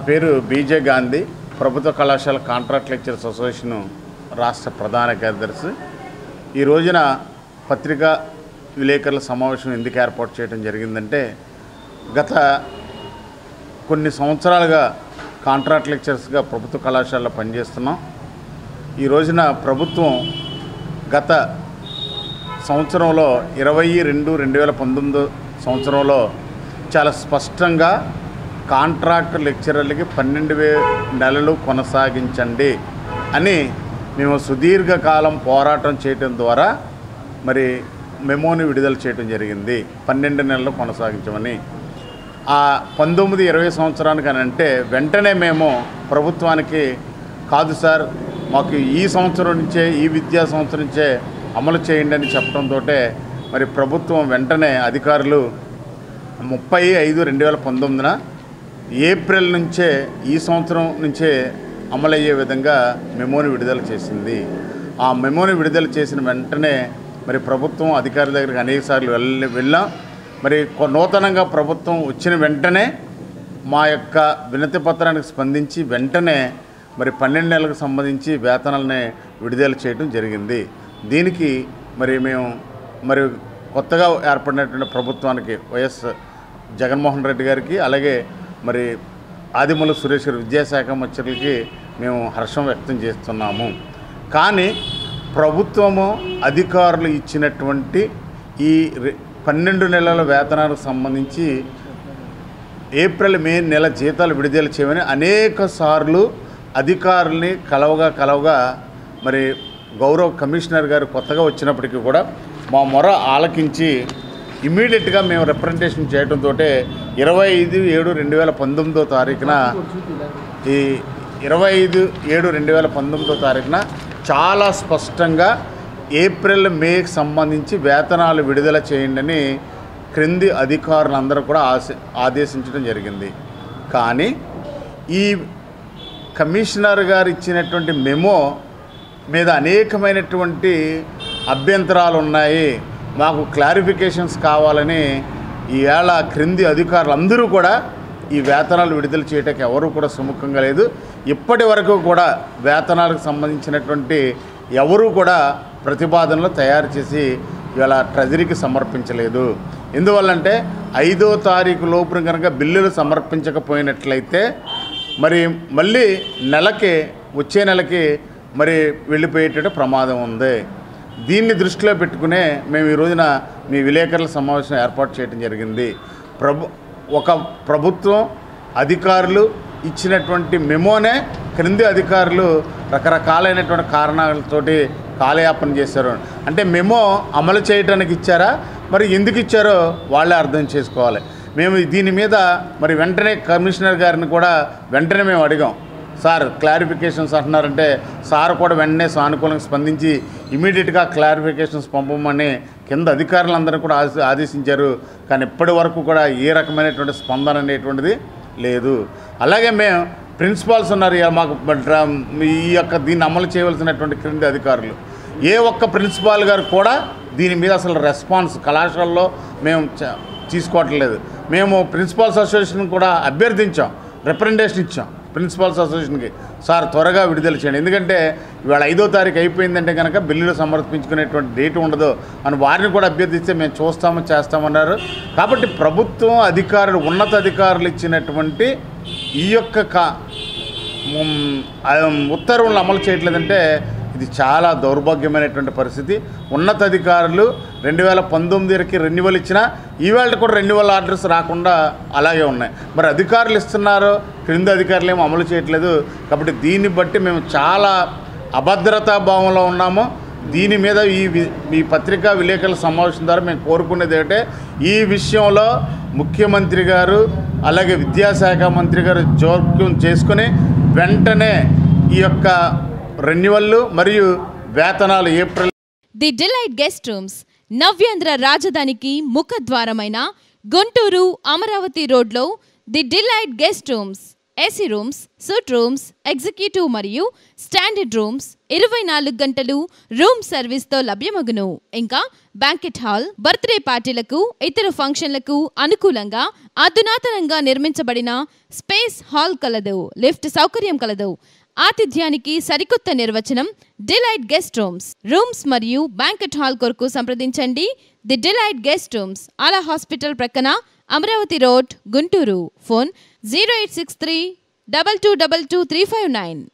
పేరు బీజే గాంధీ, ప్రభుత్వ కళాశాల కాంట్రాక్ట్ లెక్చరర్స్ అసోసియేషన్ రాష్ట్ర ప్రధాన కార్యదర్శి. ఈ రోజున పత్రికా విలేకరుల సమావేశం ఎందుకు ఏర్పాటు చేయడం జరిగిందంటే, గత కొన్ని సంవత్సరాలుగా కాంట్రాక్ట్ లెక్చరర్స్గా ప్రభుత్వ కళాశాలలో పనిచేస్తున్నాం. ఈ రోజున ప్రభుత్వం గత సంవత్సరంలో 20-2019 సంవత్సరంలో చాలా స్పష్టంగా కాంట్రాక్ట్ లెక్చరర్లకి 12,000 నెలలు కొనసాగించండి అని మేము సుదీర్ఘకాలం పోరాటం చేయడం ద్వారా మరి మెమోని విడుదల చేయడం జరిగింది. 12 నెలలు కొనసాగించమని. ఆ 19-20 సంవత్సరానికి అని అంటే వెంటనే మేము ప్రభుత్వానికి కాదు సార్, మాకు ఈ సంవత్సరం నుంచే, ఈ విద్యా సంవత్సరం నుంచే అమలు చేయండి అని చెప్పడంతో మరి ప్రభుత్వం వెంటనే అధికారులు 30/5/2019 ఏప్రిల్ నుంచే, ఈ సంవత్సరం నుంచే అమలయ్యే విధంగా మెమోని విడుదల చేసింది. ఆ మెమోని విడుదల చేసిన వెంటనే మరి ప్రభుత్వం అధికారుల దగ్గరికి అనేకసార్లు వెళ్ళాం. మరి నూతనంగా ప్రభుత్వం వచ్చిన వెంటనే మా యొక్క వినతి పత్రానికి స్పందించి వెంటనే మరి 12 నెలలకు సంబంధించి వేతనాలని విడుదల చేయడం జరిగింది. దీనికి మేము కొత్తగా ఏర్పడినటువంటి ప్రభుత్వానికి వైఎస్ జగన్మోహన్ రెడ్డి గారికి, అలాగే మరి ఆదిమూలపు సురేష్ గారి విద్యాశాఖ మంత్రులకి మేము హర్షం వ్యక్తం చేస్తున్నాము. కానీ ప్రభుత్వము అధికారులు ఇచ్చినటువంటి ఈ 12 నెలల వేతనాలకు సంబంధించి ఏప్రిల్ మే నెల జీతాలు విడుదల చేయమని అనేక సార్లు అధికారుల్ని కలవగా మరి గౌరవ కమిషనర్ గారు కొత్తగా వచ్చినప్పటికీ కూడా మా మొర ఆలకించి ఇమ్మీడియట్గా మేము రిప్రజెంటేషన్ చేయడంతో 25/7/2019 ఈ 25/7/2019 చాలా స్పష్టంగా ఏప్రిల్ మేకి సంబంధించి వేతనాలు విడుదల చేయండి అని క్రింది అధికారులందరూ కూడా ఆదేశించడం జరిగింది. కానీ ఈ కమిషనర్ గారు ఇచ్చినటువంటి మెమో మీద అనేకమైనటువంటి అభ్యంతరాలు ఉన్నాయి, మాకు క్లారిఫికేషన్స్ కావాలని ఈవేళ క్రింది అధికారులందరూ కూడా ఈ వేతనాలు విడుదల చేయడానికి ఎవరు కూడా సుముఖంగా లేదు. ఇప్పటి వరకు కూడా వేతనాలకు సంబంధించినటువంటి ఎవరు కూడా ప్రతిపాదనలు తయారు చేసి ఇవాళ ట్రెజరీకి సమర్పించలేదు. ఎందువల్లంటే 5వ తారీఖు లోపున కనుక బిల్లులు సమర్పించకపోయినట్లయితే మళ్ళీ వచ్చే నెలకి వెళ్ళిపోయేట ప్రమాదం ఉంది. దీన్ని దృష్టిలో పెట్టుకునే మేము ఈ రోజున మీ విలేకరుల సమావేశం ఏర్పాటు చేయడం జరిగింది. ఒక ప్రభుత్వం అధికారులు ఇచ్చినటువంటి మెమోనే క్రింది అధికారులు రకరకాలైనటువంటి కారణాలతోటి కాలయాపన చేశారు. అంటే మెమో అమలు చేయడానికి ఇచ్చారా, ఎందుకు ఇచ్చారో వాళ్ళే అర్థం చేసుకోవాలి. మేము దీని మీద వెంటనే కమిషనర్ గారిని కూడా వెంటనే మేము అడిగాం. సార్ క్లారిఫికేషన్స్ అంటున్నారంటే సార్ కూడా వెంటనే సానుకూలంగా స్పందించి ఇమీడియట్గా క్లారిఫికేషన్స్ పంపమని కింద అధికారులందరూ కూడా ఆదేశించారు. కానీ ఇప్పటి వరకు కూడా ఏ రకమైనటువంటి స్పందన అనేటువంటిది లేదు. అలాగే మేము ప్రిన్సిపాల్స్ ఉన్నారు, మాకు దీన్ని అమలు చేయవలసినటువంటి క్రింది అధికారులు ఏ ఒక్క ప్రిన్సిపాల్ గారు కూడా దీని మీద అసలు రెస్పాన్స్ కళాశాలలో మేము తీసుకోవట్లేదు. మేము ప్రిన్సిపాల్స్ అసోసియేషన్ కూడా అభ్యర్థించాం, రిప్రజెంటేషన్ ఇచ్చాం ప్రిన్సిపాల్స్ అసోసియేషన్కి, సార్ త్వరగా విడుదల చేయండి, ఎందుకంటే ఇవాళ 5వ తారీఖు అయిపోయిందంటే కనుక బిల్లులు సమర్పించుకునేటువంటి డేట్ ఉండదు అని వారిని కూడా అభ్యర్థిస్తే మేము చేస్తామన్నారు. కాబట్టి ప్రభుత్వం అధికారులు, ఉన్నత అధికారులు ఇచ్చినటువంటి ఈ యొక్క ఉత్తర్వులను అమలు చేయట్లేదంటే ఇది చాలా దౌర్భాగ్యమైనటువంటి పరిస్థితి. ఉన్నతాధికారులు 2019కి రెన్యువల్ ఇచ్చినా ఈవేళ కూడా రెన్యువల్ ఆర్డర్స్ రాకుండా అలాగే ఉన్నాయి. అధికారులు ఇస్తున్నారు, క్రింద అధికారులు ఏమో అమలు చేయట్లేదు. కాబట్టి దీన్ని బట్టి మేము చాలా అభద్రతా భావంలో ఉన్నాము. దీని మీద ఈ పత్రికా విలేకరుల సమావేశం ద్వారా మేము కోరుకునేది ఏంటంటే, ఈ విషయంలో ముఖ్యమంత్రి గారు అలాగే విద్యాశాఖ మంత్రి గారు జోక్యం చేసుకుని వెంటనే ఈ యొక్క రెన్యువల్ మరియు వేతనాలు April. The delight guest rooms నవ్యాంధ్ర రాజధానికి ముఖద్వారమైన గుంటూరు అమరావతి రోడ్లో the delight guest rooms AC rooms, suite rooms, executive మరియు స్టాండర్డ్ రూమ్స్ 24 గంటలు రూమ్ సర్వీస్తో లభ్యమగును. ఇంకా బ్యాంకెట్ హాల్, బర్త్డే పార్టీలకు, ఇతర ఫంక్షన్లకు అనుకూలంగా అధునాతనంగా నిర్మించబడిన స్పేస్ హాల్ కలదు. లిఫ్ట్ సౌకర్యం కలదు. ఆతిథ్యానికి సరికొత్త నిర్వచనం డిలైట్ గెస్ట్ రూమ్స్ మరియు బ్యాంకెట్ హాల్ కొరకు సంప్రదించండి. ది డిలైట్ గెస్ట్ రూమ్స్, ఆలా హాస్పిటల్ ప్రక్కన, అమరావతి రోడ్, గుంటూరు. ఫోన్ 0863 2222 359.